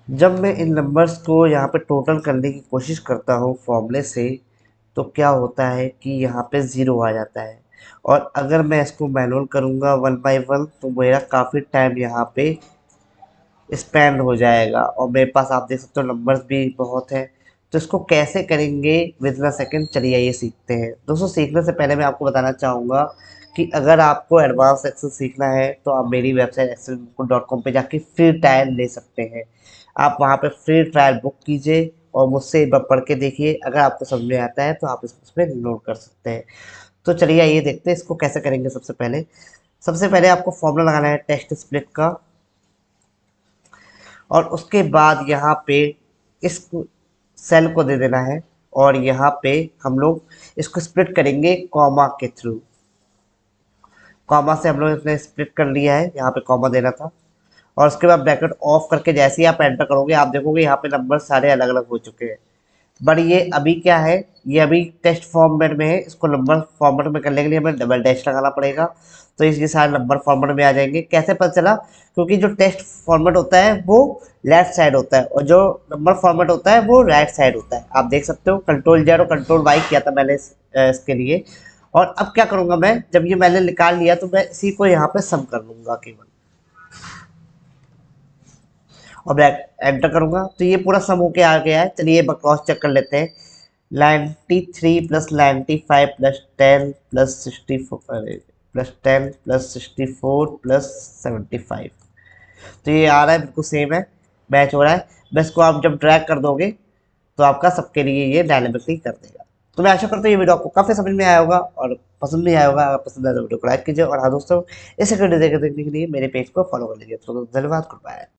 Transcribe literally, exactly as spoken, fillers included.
जब मैं इन नंबर्स को यहाँ पे टोटल करने की कोशिश करता हूँ फॉर्मूले से, तो क्या होता है कि यहाँ पे ज़ीरो आ जाता है। और अगर मैं इसको मैनुअल करूँगा वन बाय वन, तो मेरा काफ़ी टाइम यहाँ पे स्पेंड हो जाएगा और मेरे पास आप देख सकते हो नंबर्स भी बहुत हैं। तो इसको कैसे करेंगे विद इन अ सेकेंड, चलिए ये सीखते हैं। दोस्तों सीखने से पहले मैं आपको बताना चाहूँगा कि अगर आपको एडवांस एक्सेल सीखना है तो आप मेरी वेबसाइट एक्सेल डॉट कॉम पर जाके फ्री ट्रायल ले सकते हैं। आप वहाँ पे फ्री ट्रायल बुक कीजिए और मुझसे एक बार पढ़ के देखिए, अगर आपको समझ में आता है तो आप इसको उसमें नोट कर सकते हैं। तो चलिए ये देखते हैं इसको कैसे करेंगे। सबसे पहले सबसे पहले आपको फॉर्मूला लगाना है टेक्स्ट स्प्लिट का, और उसके बाद यहाँ पे इस सेल को दे देना है, और यहाँ पे हम लोग इसको स्प्लिट करेंगे कॉमा के थ्रू। कॉमा से हम लोग इसने स्प्लिट कर लिया है, यहाँ पे कॉमा देना था। और उसके बाद ब्रैकेट ऑफ करके जैसे ही आप एंटर करोगे आप देखोगे यहाँ पे नंबर सारे अलग अलग हो चुके हैं। बट ये अभी क्या है, ये अभी टेक्स्ट फॉर्मेट में है, इसको नंबर फॉर्मेट में करने के लिए हमें डबल डैश लगाना पड़ेगा। तो ये सारे नंबर फॉर्मेट में आ जाएंगे। कैसे पता चला? क्योंकि जो टेक्स्ट फॉर्मेट होता है वो लेफ्ट साइड होता है और जो नंबर फॉर्मेट होता है वो राइट साइड होता है। आप देख सकते हो कंट्रोल जेड और कंट्रोल वाई किया था मैंने इस, इसके लिए। और अब क्या करूँगा मैं, जब ये मैंने निकाल लिया तो मैं इसी को यहाँ पे सम कर लूँगा केवल, और ब्रैक एंटर करूँगा तो ये पूरा सम होके आ गया है। चलिए एक क्रॉस चेक कर लेते हैं। Ninety three plus ninety five plus ten plus sixty four plus ten plus sixty four plus seventy five, तो ये आ रहा है बिल्कुल सेम है, मैच हो रहा है। बस को आप जब ड्रैग कर दोगे तो आपका सबके लिए ये डायनेमिकली कर देगा। तो मैं आशा करता हूँ ये वीडियो आपको काफ़ी समझ में आया होगा और पसंद भी आया होगा। अगर पसंद आया तो वीडियो को लाइक कीजिए, और हाँ दोस्तों, इस वीडियो देखने के लिए मेरे पेज को फॉलो कर लीजिए। तो धन्यवाद, गुड बाय।